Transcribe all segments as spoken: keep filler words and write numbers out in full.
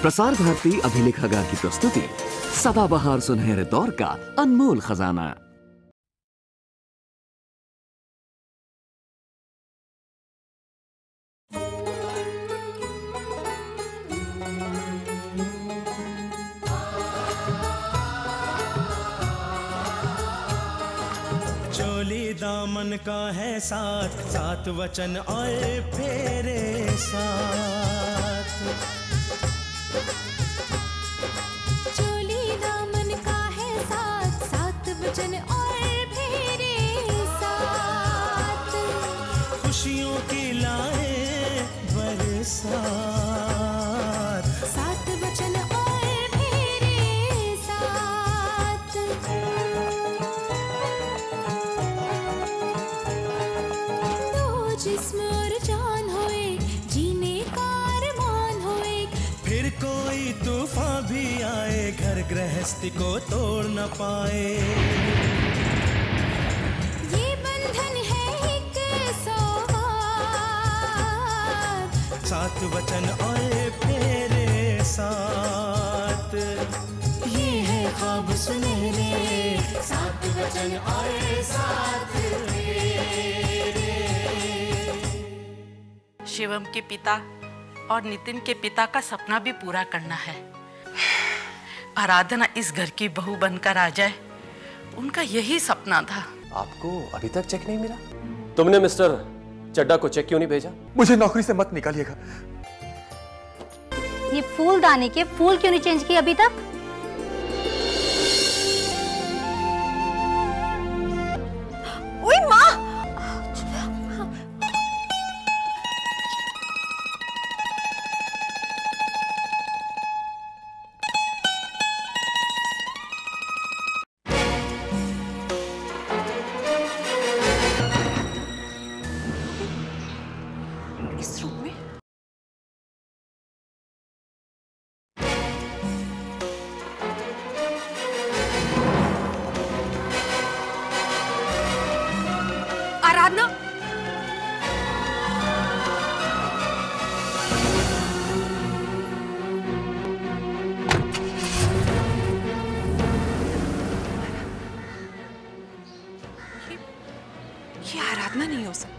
प्रसार भारती अभिलेखागार की प्रस्तुति सदाबहार सुनहरे दौर का अनमोल खजाना। चोली दामन का है साथ, सात वचन और फेरे साथ। चोली दामन का है साथ, सात वचन और फेरे साथ। खुशियों की लाए बरसात, सात वचन और फेरे साथ। दो जिस्म और जान हो एक, जीने का अरमान हो एक। फिर कोई तूफान भी आए, घर गृहस्थी को तोड़ न पाए। ये बंधन है एक सौगात, सात वचन और फेरे साथ। ये है ख्वाब सुनहरे, सात वचन और साथ फेरे। शिवम के पिता और नितिन के पिता का सपना भी पूरा करना है। आराधना इस घर की बहू बनकर आ जाए, उनका यही सपना था। आपको अभी तक चेक नहीं मिला? तुमने मिस्टर चड्डा को चेक क्यों नहीं भेजा? मुझे नौकरी से मत निकालिएगा। ये फूलदानी के फूल क्यों नहीं चेंज किए अभी तक? ओए माँ! इस रूम में आराधना! ये आराधना नहीं हो सकती।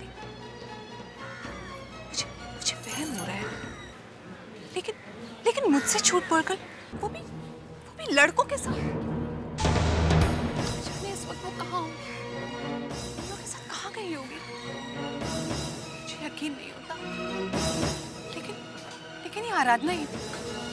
मुझे मुझे वहम हो रहा है। लेकिन लेकिन मुझसे झूठ बोलकर वो भी वो भी लड़कों के साथ। जाने इस वक्त वो कहाँ होंगी, लोगों के साथ कहाँ गई होगी। मुझे यकीन नहीं होता। लेकिन लेकिन ये आराधना ही थी।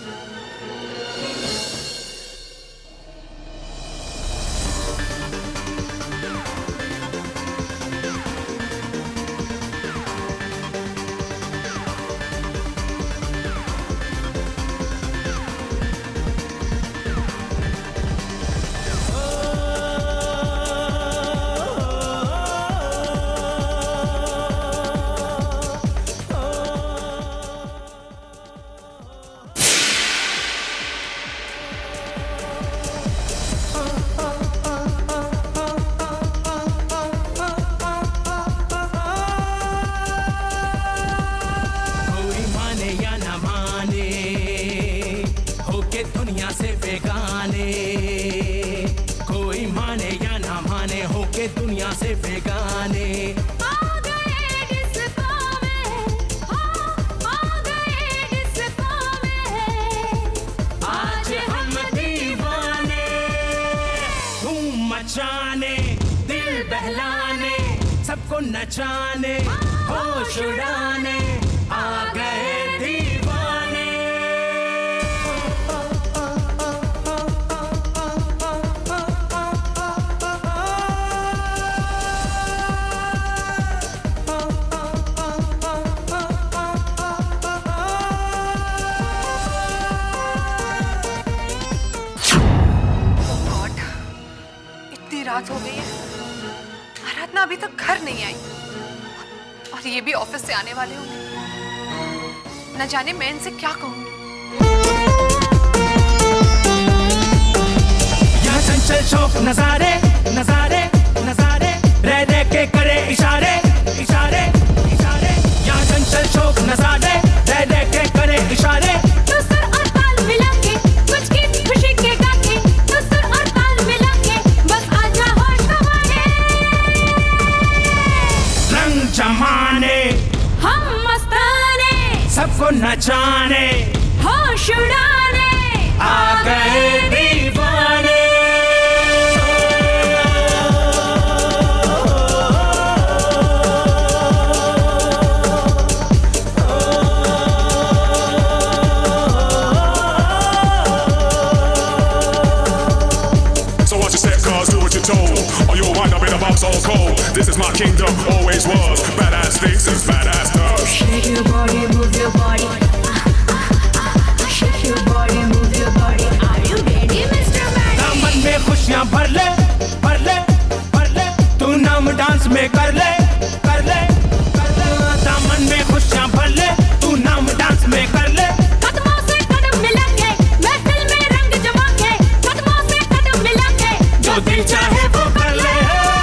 दुनिया से बेगाने, कोई माने या ना माने, होके दुनिया से बेगाने। आ गए डिस्को में, आ गए डिस्को में, आज हम दीवाने, धूम मचाने, दिल बहलाने, सबको नचाने, होश उड़ाने, आ गए दीवाने। रात हो गई है, आराधना अभी तक घर नहीं आई और ये भी ऑफिस से आने वाले होंगे। न जाने मैं इनसे क्या कहूंगी। यहाँ चंचल शौक नजारे नजारे नजारे, रह रह के करे इशारे इशारे इशारे। यहाँ चंचल शौक नजारे, रह रह के करे इशारे। तो सर और बाल दीवाने, हम मस्ताने, सबको नचाने, होश उड़ाने, आ गए दीवाने। So cold. This is my kingdom, always was. Badass things and badass stuff. shake your body, move your body, shake your body, move your body. Are you ready, Mister Man? दामन में खुशियां भर ले, भर ले, भर ले, तू नाम डांस में कर ले, कर ले, कर ले। दामन में खुशियां भर ले, तू नाम डांस में कर ले। कदमों से कदम मिला के, महफिल में रंग जमा के, कदमों से कदम मिला के, जो दिल चाहे वो कर ले।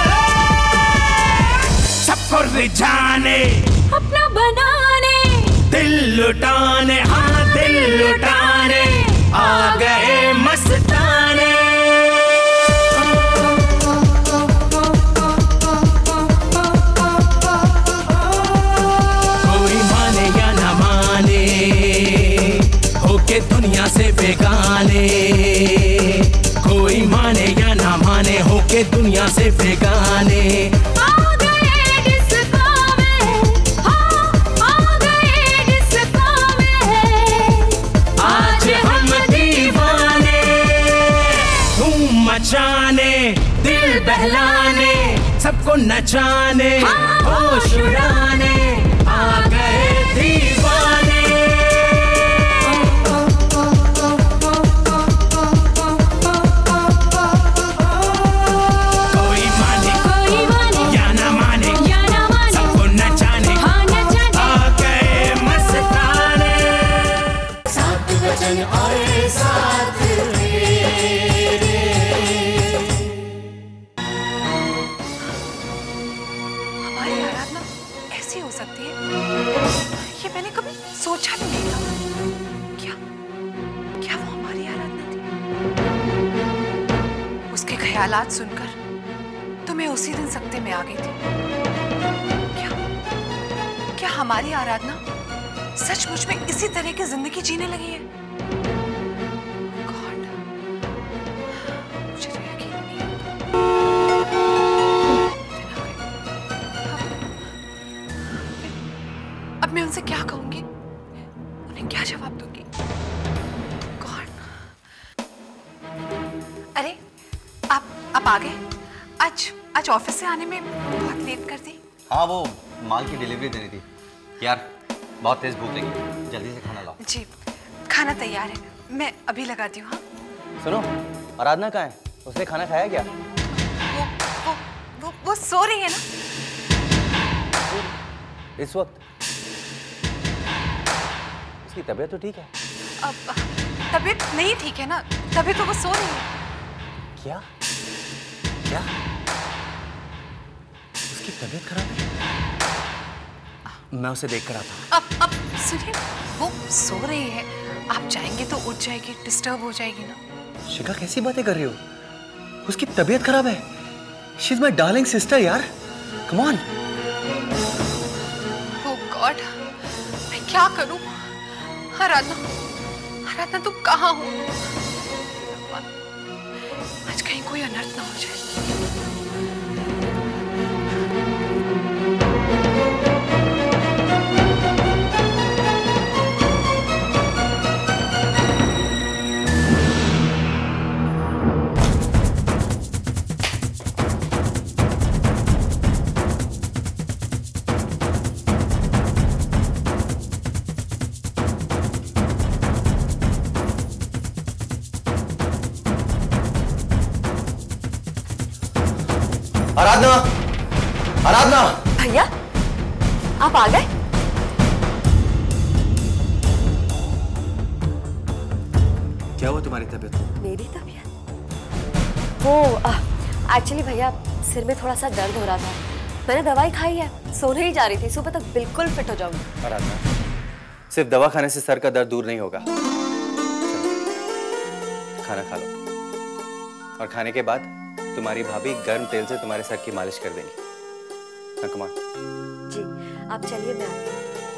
रिझाने, अपना बनाने, दिल लुटाने, हाँ दिल लुटाने, आ गए मस्ताने। कोई माने या ना माने, होके दुनिया से बेगाने। कोई माने या ना माने, होके दुनिया से बेगाने। मचाने, दिल बहलाने, सबको नचाने, होश उड़ाने, आ गए दीवाने। कोई माने, कोई माने, या ना माने, या ना माने, सबको नचाने, हाँ नचाने, आ गए मस्ताने। सात वचन और साथ सकती है, ये मैंने कभी सोचा भी नहीं था। क्या क्या वो हमारी आराधना थी? उसके ख्यालात सुनकर तो मैं उसी दिन सकते में आ गई थी। क्या क्या हमारी आराधना सचमुच में इसी तरह की जिंदगी जीने लगी है? गॉड, मुझे तो यकीन नहीं होता। अब मैं उनसे क्या कहूंगी? उन्हें क्या जवाब दूंगी? कौन? अरे आप आप आ गए? आज आज ऑफिस से आने में बहुत लेट कर दी। हाँ, वो माल की डिलीवरी देनी थी यार। बहुत तेज भूख लगी, जल्दी से खाना लाओ। जी, खाना तैयार है, मैं अभी लगाती हूँ। हाँ सुनो, आराधना कहाँ है? उसने खाना खाया क्या? वो वो वो, वो सो रही है ना इस वक्त? उसकी तबीयत तो ठीक है? अब तबीयत नहीं ठीक है ना, तभी तो वो सो रही है। क्या क्या उसकी तबीयत खराब है? मैं उसे देख कर आता हूँ। अब अब सुनिए, वो सो रही है, आप जाएंगे तो उठ जाएगी, डिस्टर्ब हो जाएगी ना। शिखा, कैसी बातें कर रही हो? उसकी तबीयत खराब है। She is my darling sister यार, कम ऑन। ओह गॉड, मैं क्या करूं? आराधना, आराधना तुम कहाँ हो? आज कहीं कोई अनर्थ ना हो जाए। आराधना, आराधना! भैया, आप आ गए? क्या हुआ तुम्हारी तबीयत? मेरी तबीयत? वो एक्चुअली भैया, सिर में थोड़ा सा दर्द हो रहा था। मैंने दवाई खाई है, सोने ही जा रही थी। सुबह तक बिल्कुल फिट हो जाऊंगी। आराधना, सिर्फ दवा खाने से सर का दर्द दूर नहीं होगा। खाना खा लो, और खाने के बाद तुम्हारी भाभी गर्म तेल से तुम्हारे सर की मालिश कर देंगी। Come on. जी, आप चलिए, मैं आती हूँ।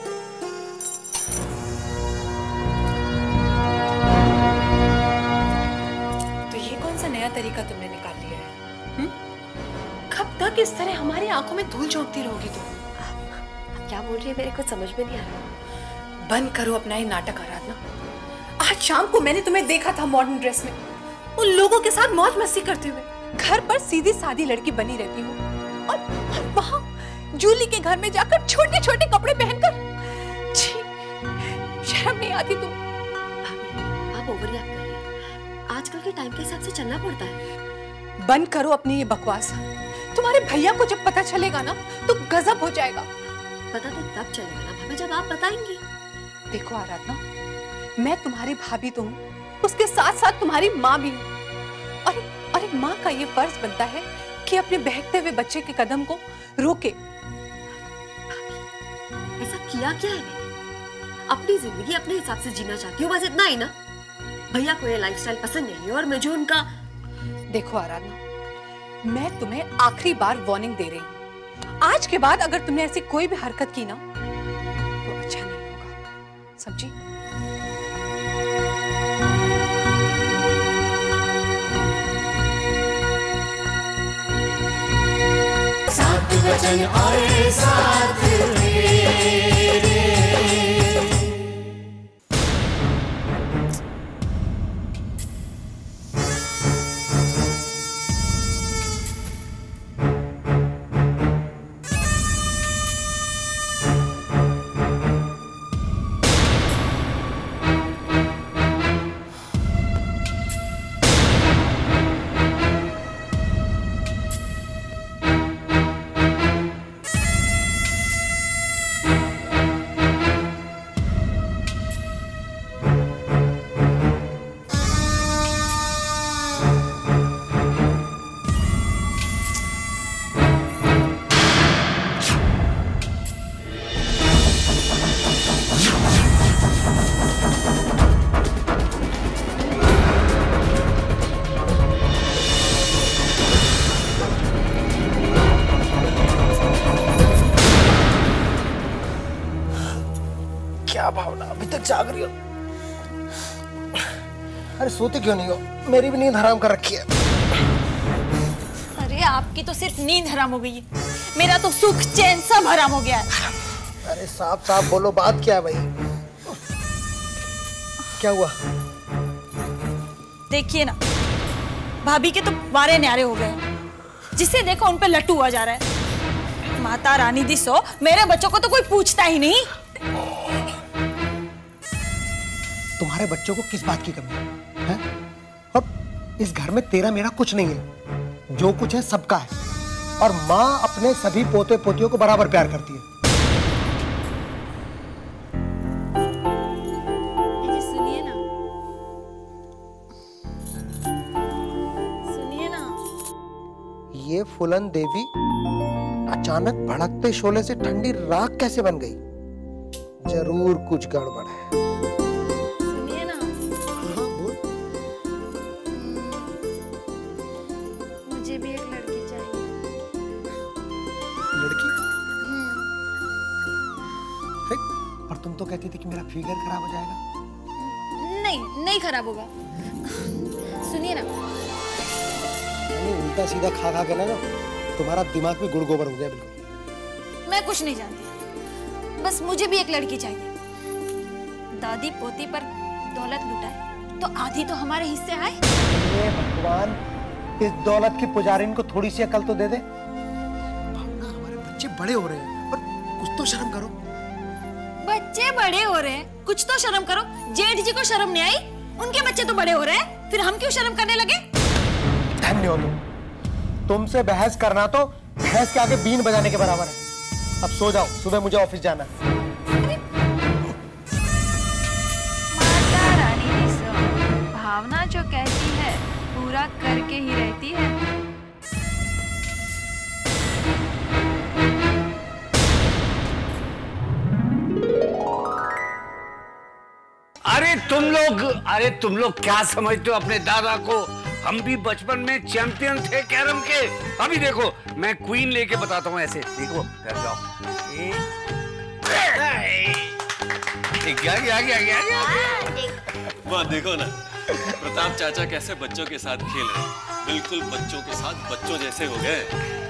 तो ये कौन सा नया तरीका तुमने निकाल लिया है? हुँ? कब तक इस तरह हमारी आंखों में धूल झोंकती रहोगी तुम? आप क्या बोल रही है, मेरे को समझ में नहीं आ रहा। बंद करो अपना ये नाटक आराधना। आज शाम को मैंने तुम्हें देखा था मॉडर्न ड्रेस में, उन लोगों के साथ मौज मस्ती करते हुए। घर पर सीधी सादी लड़की बनी रहती हूँ और, और वहाँ जूली के घर में जाकर छोटे छोटे कपड़े पहनकर। छी, शर्म नहीं आती तुम? आप ओवर रिएक्ट कर रही हैं। आजकल के टाइम के हिसाब से चलना पड़ता है। बंद करो अपनी ये बकवास। तुम्हारे भैया को जब पता चलेगा ना तो गजब हो जाएगा। पता तो तब चलेगा ना भाभी जब आप बताएंगी। देखो आराधना, मैं तुम्हारी भाभी तो हूँ, उसके साथ साथ तुम्हारी माँ भी हूँ। और, और एक माँ का ये फर्ज बनता है कि अपने बहकते हुए बच्चे के कदम को रोके। ऐसा किया क्या है मैंने? अपनी जिंदगी अपने हिसाब से जीना चाहती हूँ, बस इतना ही ना। भैया को ये लाइफस्टाइल पसंद नहीं है और मुझे उनका। देखो आराधना, मैं तुम्हें आखिरी बार वार्निंग दे रही हूँ। आज के बाद अगर तुमने ऐसी कोई भी हरकत की ना तो अच्छा नहीं होगा, समझी? सात वचन आए साथ मेरे। क्या भावना, अभी तक जाग रही हो? अरे सोते क्यों नहीं हो? मेरी भी नींद हराम कर रखी है। अरे आपकी तो सिर्फ नींद हराम हो गई है, मेरा तो सुख चैन सब हराम हो गया है। अरे साफ साफ बोलो, बात क्या है भाई? क्या हुआ? देखिए ना, भाभी के तो बारे न्यारे हो गए हैं। जिसे देखो उन पे लट्टू हुआ जा रहा है। माता रानी दी सो, मेरे बच्चों को तो कोई पूछता ही नहीं। तुम्हारे बच्चों को किस बात की कमी है, है? और इस घर में तेरा मेरा कुछ नहीं है, जो कुछ है सबका है। और माँ अपने सभी पोते पोतियों को बराबर प्यार करती है। सुनिए ना, सुनिए ना। ये फुलन देवी अचानक भड़कते शोले से ठंडी राख कैसे बन गई? जरूर कुछ गड़बड़ है। सुनिए ना। हाँ बोल। मुझे भी एक लड़की चाहिए। लड़की? है? और तुम तो कहती थी कि मेरा फिगर खराब हो जाएगा। नहीं नहीं खराब होगा। सुनिए ना। नहीं, उल्टा सीधा खा खा के ना तुम्हारा दिमाग भी गुड़ गोबर हो गया बिल्कुल। मैं कुछ नहीं जानती, बस मुझे भी एक लड़की चाहिए। दादी पोती पर दौलत लुटाए तो आधी तो हमारे हिस्से आए। हे भगवान, इस दौलत की पुजारिन को थोड़ी सी अकल तो दे दे। भावना, हमारे बच्चे बड़े हो रहे हैं, पर कुछ तो शर्म करो। बच्चे बड़े हो रहे हैं, कुछ तो शर्म करो। जेठ जी को शर्म नहीं आई, उनके बच्चे तो बड़े हो रहे हैं, फिर हम क्यों शर्म करने लगे? धन्य हो तुम। तुमसे बहस करना तो भैंस के आगे बीन बजाने के बराबर है। अब सो जाओ, सुबह मुझे ऑफिस जाना है। माता रानी की सो, भावना जो कहती है पूरा करके ही रहती है। अरे तुम लोग अरे तुम लोग क्या समझते हो अपने दादा को? हम भी बचपन में चैंपियन थे कैरम के। अभी देखो, मैं क्वीन लेके बताता हूँ। ऐसे देखो, जाओ, एक गया गया गया गया वहाँ देखो ना, प्रताप चाचा कैसे बच्चों के साथ खेल रहे हैं। बिल्कुल बच्चों के साथ बच्चों जैसे हो गए।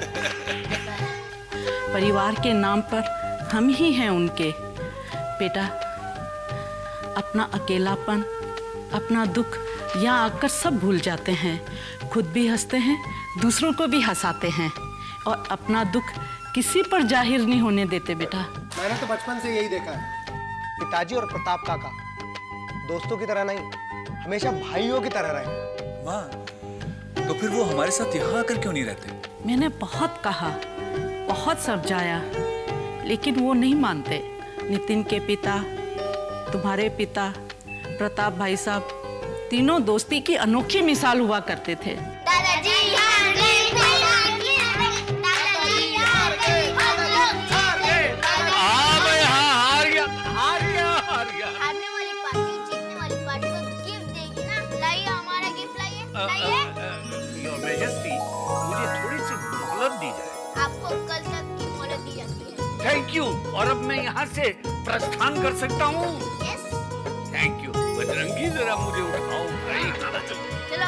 परिवार के नाम पर हम ही हैं उनके। बेटा, अपना अकेलापन, अपना दुख यहाँ आकर सब भूल जाते हैं। खुद भी हंसते हैं, दूसरों को भी हंसाते हैं और अपना दुख किसी पर जाहिर नहीं होने देते। बेटा, मैंने तो बचपन से यही देखा है, पिताजी और प्रताप काका दोस्तों की तरह नहीं, हमेशा भाइयों की तरह रहे। माँ, तो फिर वो हमारे साथ यहाँ आकर क्यों नहीं रहते? मैंने बहुत कहा, बहुत समझाया, लेकिन वो नहीं मानते। नितिन के पिता, तुम्हारे पिता, प्रताप भाई साहब, तीनों दोस्ती की अनोखी मिसाल हुआ करते थे। दादाजी हार गए, दादाजी हार गए, हम लोग हार गए। हाँ भाई, हाँ हार गया, हार गया, हार गया। हारने वाली पार्टी जीतने वाली पार्टी को गिफ्ट देगी ना। लाइए हमारा गिफ्ट, लाइए, लाइए। योर मैजेस्टी, मुझे थोड़ी सी मोहलत दी जाए। आपको कल तक की मोहलत दी जाती है। Thank you. और अब मैं यहाँ से प्रस्थान कर सकता हूँ? यस। Thank you. बजरंगी, जरा मुझे उठाओ। चलो।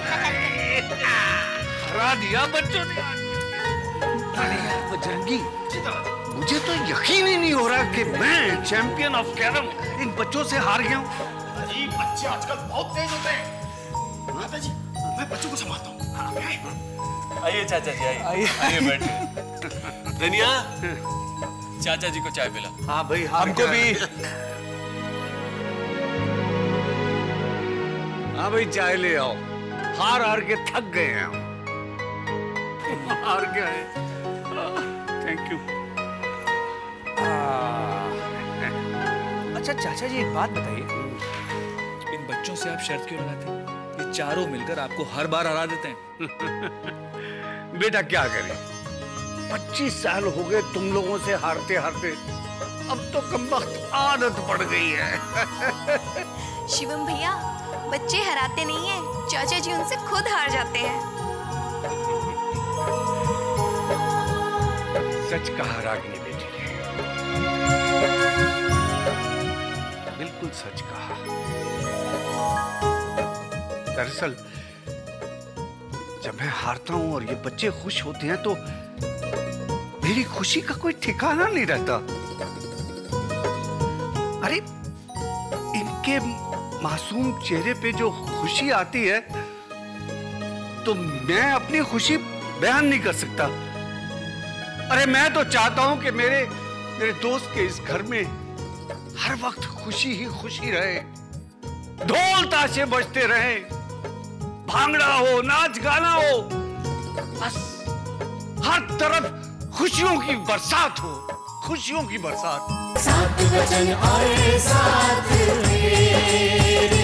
हरा दिया बच्चों ने। अरे यार बजरंगी, मुझे तो यकीन ही नहीं हो रहा कि मैं चैंपियन ऑफ कैरम इन बच्चों से हार गया हूँ। जी, बच्चे आजकल बहुत तेज होते हैं। माता जी, मैं बच्चों को संभालता हूँ। आइए चाचा जी, आइए आइए बैठिए। धनिया, चाचा जी को चाय पिला। हाँ भाई, हमको भी। हाँ भाई, चाय ले आओ। हार हार के थक गए हैं हम। हार गए। Thank you. अच्छा चाचा जी, एक बात बताइए, इन बच्चों से आप शर्त क्यों लगाते हैं? ये चारों मिलकर आपको हर बार हरा देते हैं। बेटा क्या करें, पच्चीस साल हो गए तुम लोगों से हारते हारते, अब तो कमबख्त आदत पड़ गई है। शिवम भैया, बच्चे हराते नहीं हैं, चाचा जी उनसे खुद हार जाते हैं। सच कहा रागिनी बेटी ने, बिल्कुल सच कहा। दरअसल जब मैं हारता हूं और ये बच्चे खुश होते हैं तो मेरी खुशी का कोई ठिकाना नहीं रहता। अरे इनके मासूम चेहरे पे जो खुशी आती है तो मैं अपनी खुशी बयान नहीं कर सकता। अरे मैं तो चाहता हूं कि मेरे मेरे दोस्त के इस घर में हर वक्त खुशी ही खुशी रहे, ढोल ताशे बजते रहे, भांगड़ा हो, नाच गाना हो, बस हर तरफ खुशियों की बरसात हो, खुशियों की बरसात। सात वचन और साथ मेरे।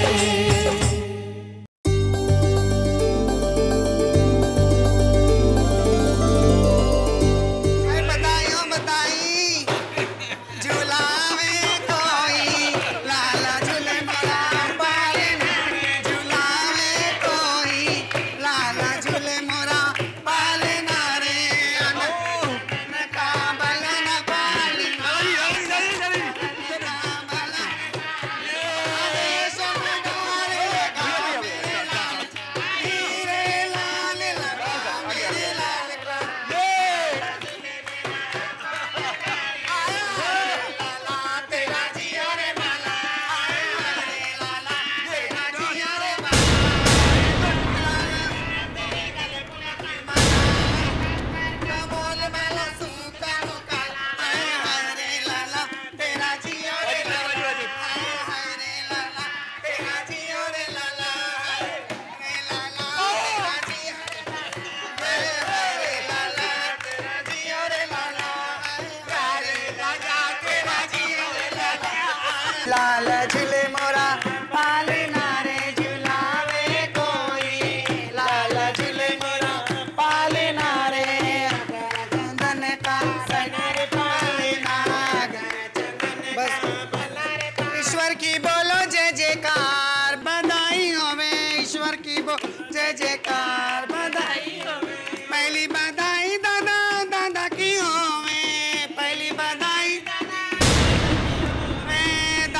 लाल झूले मोरा पालना रे झूलावे कोई, लाल झूले मोरा पालना रे चंदन का सगर पालना। बस ईश्वर की बोलो जय जयकार, बधाई होवे ईश्वर की बो जय जयकार, बधाई होवे। पहली बधाई दादा दादा की होवे, पहली बधाई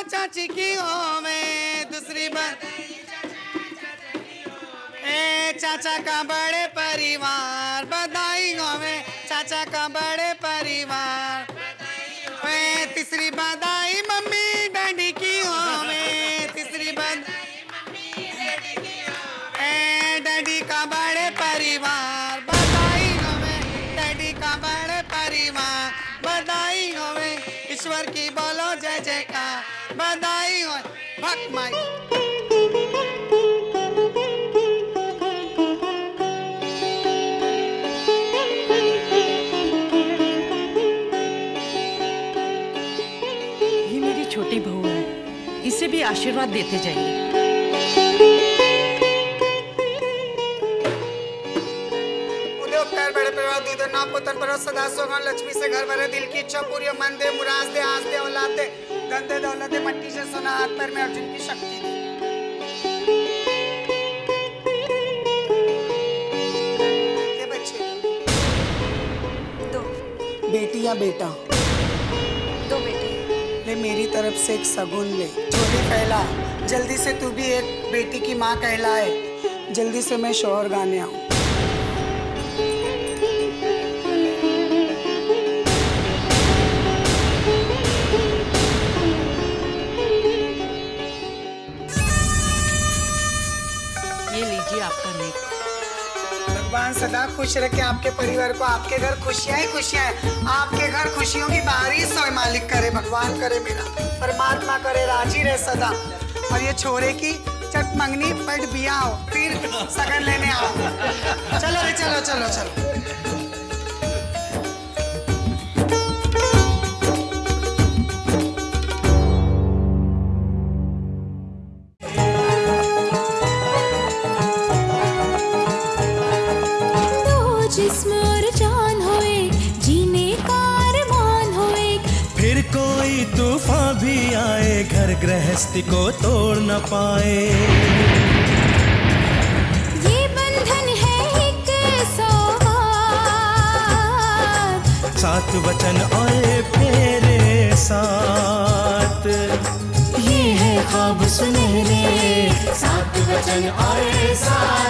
चाची की होवे, दूसरी बधाई ए चाचा का बड़े परिवार, बधाई होवे चाचा का बड़े परिवार। ए तीसरी बधाई मम्मी डैडी की होवे, तीसरी बधाई ए डैडी का बड़े परिवार, बधाई होवे डैडी का बड़े परिवार, बधाई होवे ईश्वर की बोलो जय जयकार, बधाई हो भक्त माई। ये मेरी छोटी बहू है, इसे भी आशीर्वाद देते जाइए। उपकार बड़े परिवार दीदो ना पुतन पर सदा सोगन, लक्ष्मी से घर भरे दिल की इच्छा पूरी, मन दे मुराद दे आस दे औलाद दे, धन दे दौलत दे, मट्टी से सोना हाथ पैर में अर्जुन की शक्ति दे। ये बच्चे दो बेटी या बेटा? दो बेटे। ले मेरी तरफ से एक सगुन ले, छोटे पहला जल्दी से तू भी एक बेटी की माँ कहलाए, जल्दी से मैं शोहर गाने आऊँ। ये लीजिए आपका नेक। भगवान सदा खुश रखे आपके परिवार को, आपके घर खुशियां ही खुशियां हैं, आपके घर खुशियों की बारिश हो मालिक करे, भगवान करे, मेरा परमात्मा करे, राजी रहे सदा। और ये छोरे की चट मंगनी पट बिया हो, फिर सगन लेने आओ। चलो रे चलो चलो चलो। जिस्म और जान होए, जीने का अरमान होए, फिर कोई तूफान भी आए, घर गृहस्थी को तोड़ न पाए। ये बंधन है एक सौगात, सात वचन और फेरे साथ, ये है ख्वाब सुनहरे, सात वचन और साथ।